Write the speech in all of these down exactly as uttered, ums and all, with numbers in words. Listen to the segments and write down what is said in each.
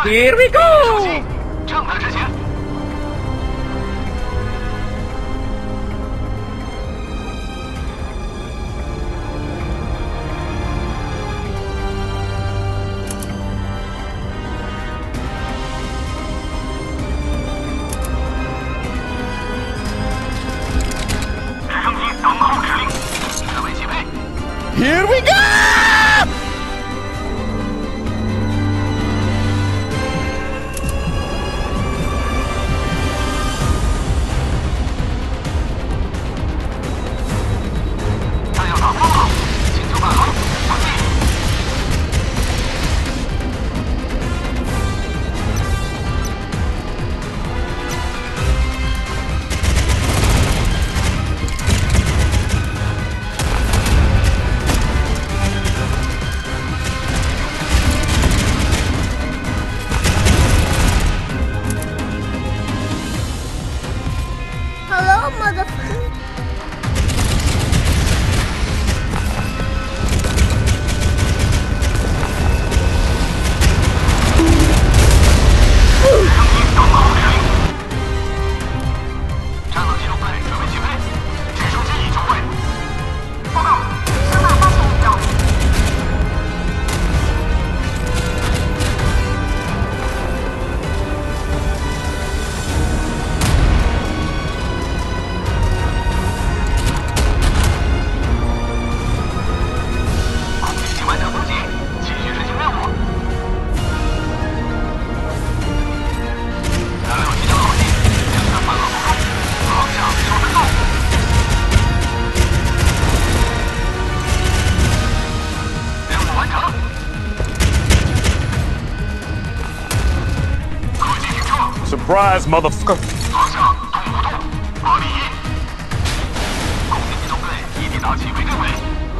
Here we go！ 正在执行。 Here we go! 弹药打光了，请求返航，完毕。 Hello, motherfucker. Surprise, motherfucker! 方向动不动，八比一。攻击机动队一地打起为正位。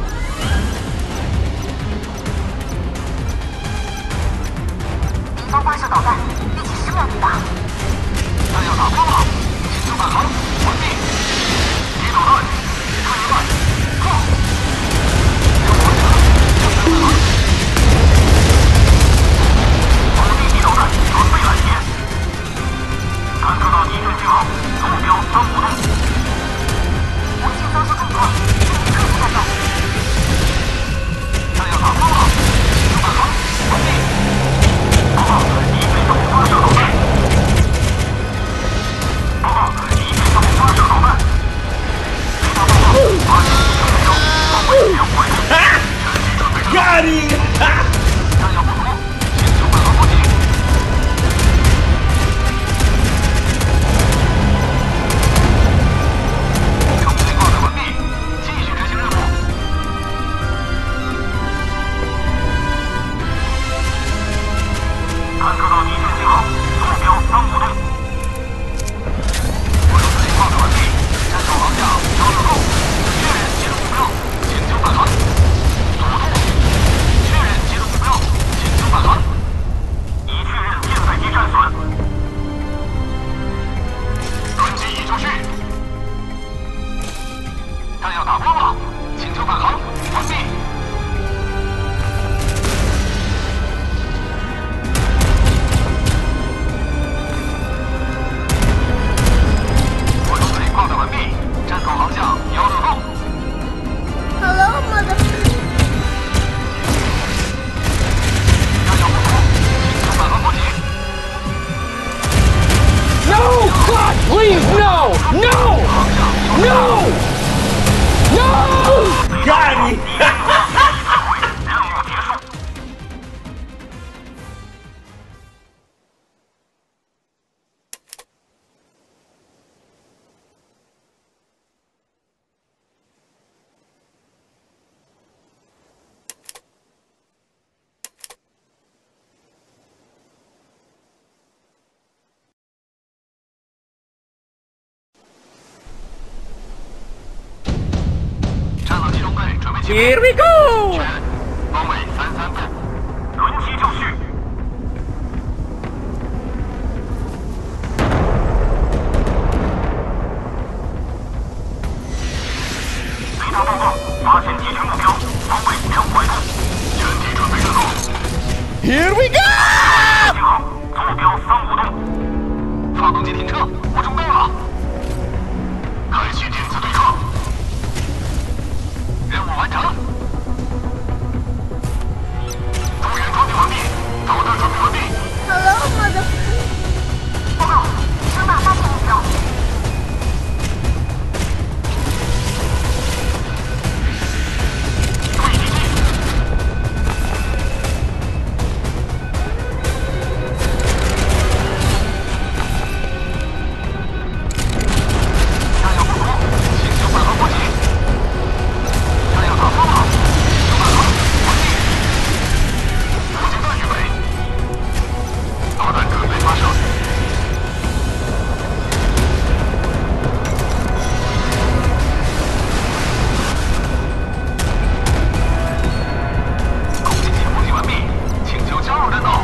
敌方发射导弹，预计十秒抵达。弹药打光了，请求返航，完毕。敌导弹，看一半，放。有完成，正在返航。防敌敌导弹准备拦截。 探测到敌军信号，目标三五洞。无线发射状况，立刻战斗。弹药打光了，请求返航，完毕。报告，敌被动发射导弹。报告，敌被动发射导弹。雷达报告，发射敌目标，方位两百米。全体准备战斗。 Got him! 弹药不足，请求返航补给。 探测到敌军信号，目标三五洞。我手推报告完毕，战斗航向幺六洞，确认击中目标，请求返航。左洞，确认击中目标，请求返航。已确认舰载机战损。轮机已就绪。弹药打光了，请求返航，完毕。 炮弹完毕，战斗航向幺六洞。 Hello, motherfucker. 弹药不足，请求返航补给。 No! God, please, no! No! No! No! Got him! 任务结束。战斗机中队准备起飞。 Here we go! 确认，方位三三度，轮机就绪。雷达报告，发现敌军目标，方位两百度，全体准备战斗。 Here we go! 信号。 发动机停车，我中弹了。开启电磁对抗。任务完成。助援装备完毕，导弹准备完毕。 Hello, motherfucker. 报告，声呐发现目标。注意敌机。弹药不足，请就返航补给。弹药打光了，请就返航，完毕。补给弹预备。导弹准备发射。攻击器补给完毕，请求加入战斗。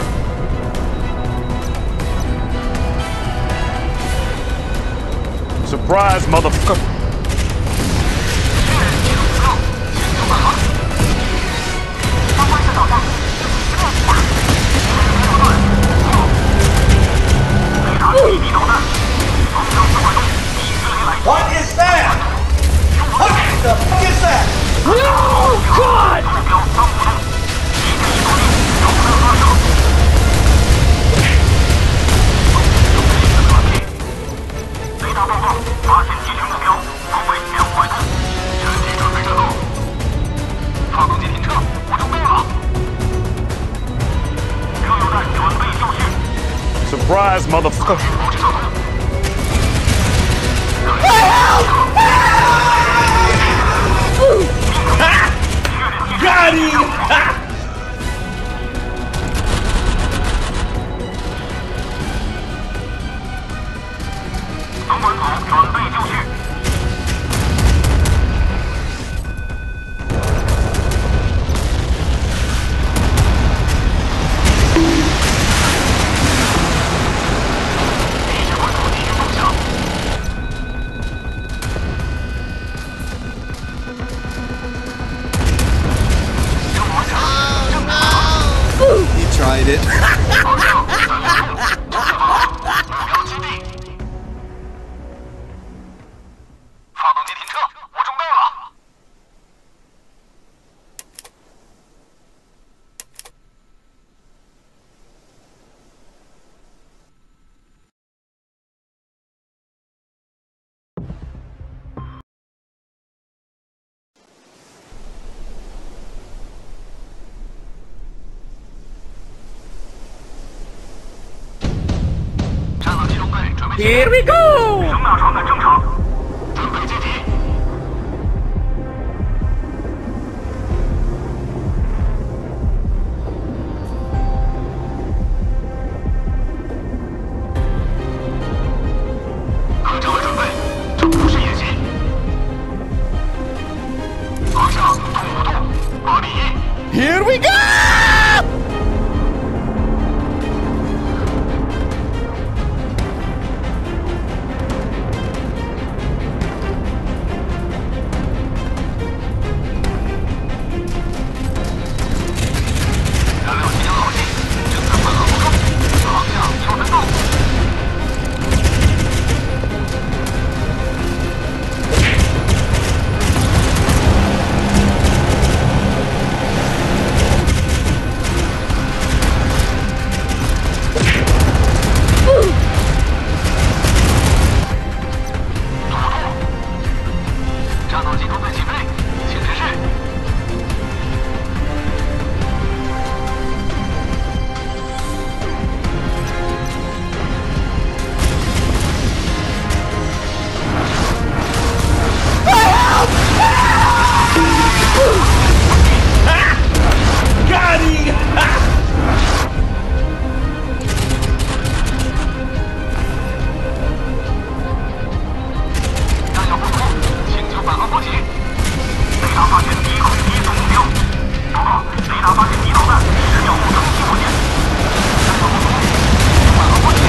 Surprise, motherfucker! 确认进入目标，请求返航。方块式导弹，一起试验一下。雷达敌敌导弹，方向指管中，以色列来。 What is that? What the fuck is that? No! God! 目标三五中，一箭一着力，导弹发射。准备完毕。雷达报告，发现敌群目标，方位两百度，全体准备战斗。发动机停车，我中弹了。车友弹准备就绪， Surprise, motherfucker! 保持畅通。 Got him! Ha! 城管组准备就绪。一直关注敌军动向。 任务完成，正常。 He tried it. 方向在两处，正好，目标基地。发动机停车，我中弹了。战斗机中队准备起飞。 Here we go! 声呐传感正常，准备接敌。各站位准备，这不是演习。方向东五度，二零一。 Here we go! 燃料即将耗尽，正在返航途中，方向要人道。战斗机中队起飞，请指示。 Got him! Ha! 弹药不足，请求返航补给。雷达发现敌空敌总目标。报告，雷达发现敌导弹，十秒后登机火箭。弹药不足，请求返航补给。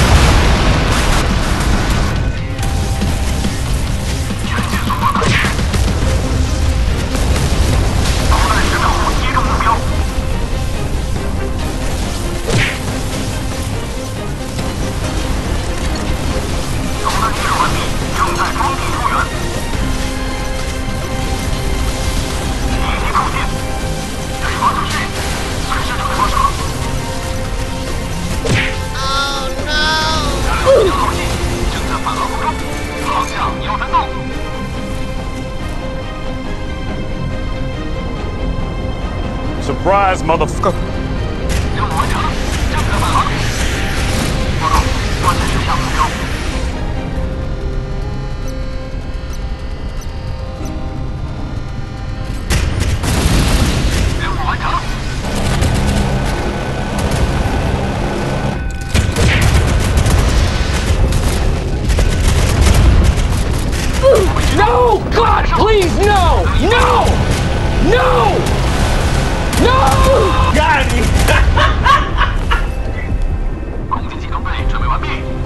全线速放弹。导弹十秒后击中目标。 Surprise, motherfucker. 任务完成，正确返航。报告，关键是向目标。任务完成。 No! God, please, no! No! No! No! 干你！ 攻击机装备准备完毕。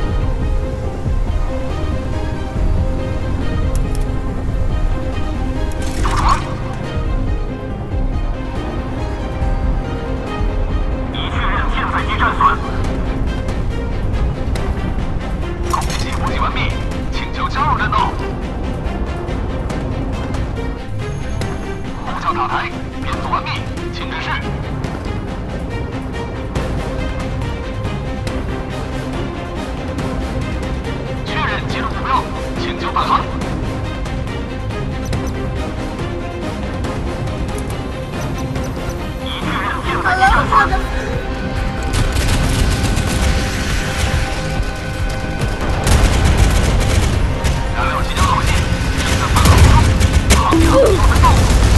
着船。已确认舰载机战损。攻击机补给完毕，请求加入战斗。 呼叫塔台，编组完毕，请指示。确认击中目标，请求返航。已确认舰载机战损。燃料即将耗尽，正在返航中，航行速分动。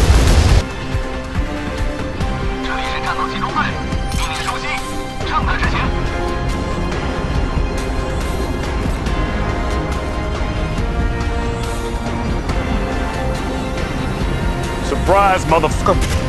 战斗机中队，命令熟悉，正在执行。 Surprise, motherfucker.